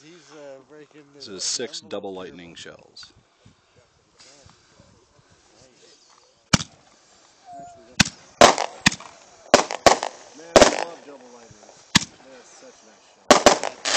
he's breaking. This is 6 double lightning shells. Man, I love double lightnings. That's such a nice shell.